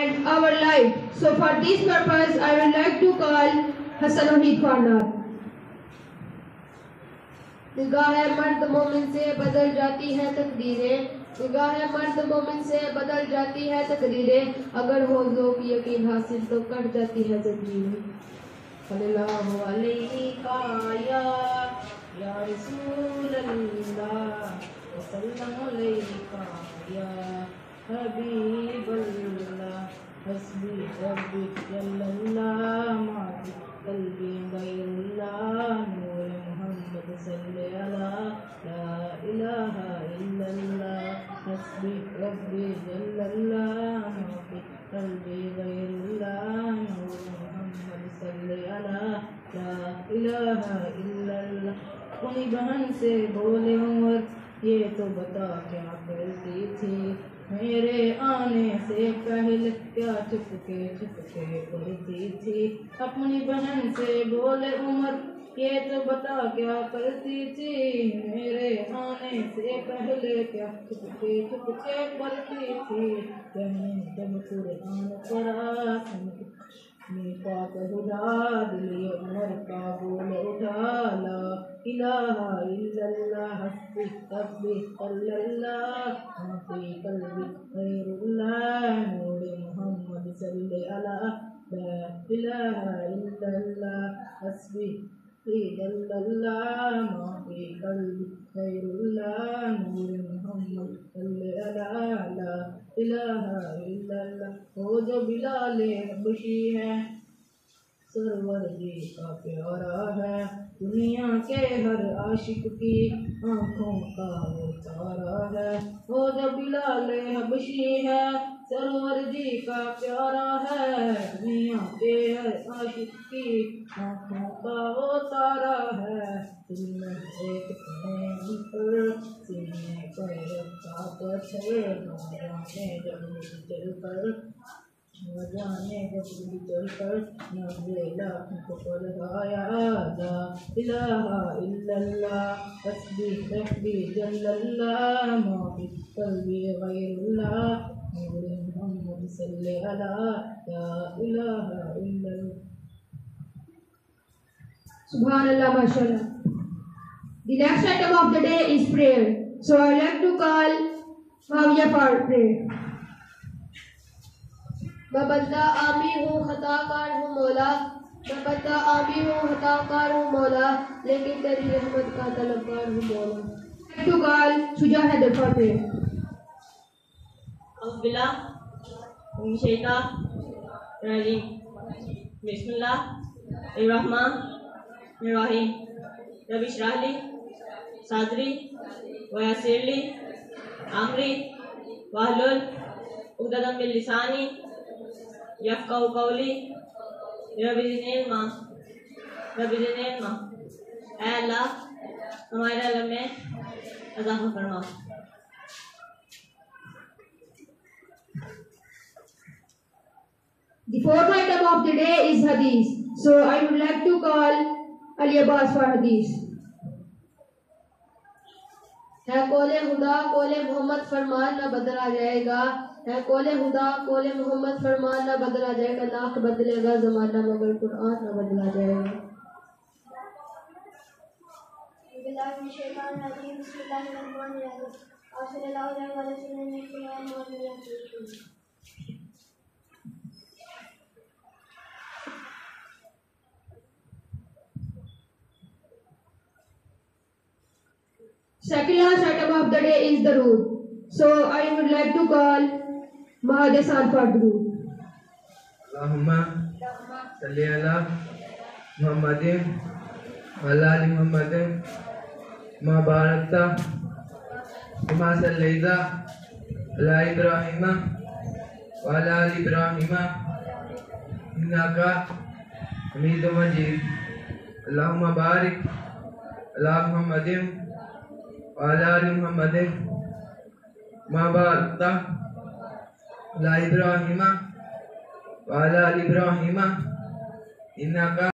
and our life. So for this purpose, I would like to call Hassan Wahid Farnar. निगाह मर्द मोमिन से बदल जाती है तकदीरें, निगाह मर्द मोमिन से बदल जाती है तकदीरें, अगर हो ज़ौक़ यकीन हासिल तो कट जाती है ज़ंजीरें। सल्लल्लाहु अलैका या रसूल अल्लाह, सल्लल्लाहु अलैका या हबीब अल्लाह, हस्बी रब्बी जल्लल्लाह मा फी क़ल्बी गैरुल्लाह, नूर मुहम्मद सल्ले अला ला इलाहा इल्लल्लाह, हस्बी रब्बी जल्लल्लाह मा फी क़ल्बी गैरुल्लाह, नूर मुहम्मद सल्ले अला ला इलाहा इल्लल्लाह। उन्हीं बहन से बोले उमर, ये तो बता क्या करती थी मेरे आने से पहले, क्या चुपके चुपके करती थी। अपनी बहन से बोले उमर, ये तो बता क्या करती थी मेरे आने से पहले, क्या चुपके चुपके करती थी। कहने जब कुरान पढ़ा पाक हुदा, दिल उमर का बोल उठा, ला इलाहा इल्लल्लाह, हस्बी रब्बी सल्लल्लाह मा फी क़ल्बी गैरुल्लाह, नूर मुहम्मद सल्ले अला ला इलाहा इल्लल्लाह, हस्बी जल्लल्लाह मा फी क़ल्बी गैरुल्लाह, नूर मुहम्मद सल्ले अला ला इलाहा इल्लल्लाह। वो जो बिलाल हबशी है सरवर जी का प्यारा है, दुनिया के हर आशिक की आँखों का वो तारा है। वो जो बिलाल हबशी है सरवर जी का प्यारा है, दुनिया के हर आशिक की आँखों का वो तारा है। सीने एक पर सीने पर रखा पत्थर, जाने जब चल कर जाने जब चल कर, नबेला को पढ़ाया, ला इलाहा इल्लल्लाह, हस्बी रब्बी जल्लल्लाह मा फी क़ल्बी गैरुल्लाह, नूर मुहम्मद सल्ले अला ला इलाहा इल्लल्लाह। Subhanallah, mashallah. The next item of the day is prayer. So I would like to call Mawiya for prayer. मैं बंदा आमी हूँ खताकार हूँ मौला, मैं बंदा आमी हूँ खताकार हूँ मौला, लेकिन तेरी रहमत का तलबगार हूँ मौला। I would like to call Shuja Haider for prayer. बिल्लाह मिन शैतान रजीम, बिस्मिल्लाह अर्रहमान अर्रहीम, रब इश्रह ली सदरी व यस्सिर ली अमरी वहलुल उक़दतम मिन लिसानी यफ़क़हू क़ौली, रब ज़िदनी इल्मा, रब ज़िदनी इल्मा। ऐ अल्लाह हमारे इल्म में इज़ाफ़ा फरमा। The fourth item of the day is Hadith. So I would like to call Ali Abbas for Hadith. है कोले खुदा कोले मोहम्मद फरमान न बदला जाएगा, है कोले खुदा कोले मोहम्मद फरमान न बदला जाएगा, लाख बदलेगा ज़माना मगर कुरान न बदला जाएगा। Second last item of the day is the root. So I would like to call Mahadesan for the root. Allahumma salli ala Muhammadin wa ala ali Muhammadin ma barakta kama sallaita ala Ibrahima wa ala ali Ibrahima innaka Hamidum Majid. Allahumma barik ala Muhammadin wa ala ali Muhammadin ma barakta ala Ibrahima wa ala ali Ibrahima innaka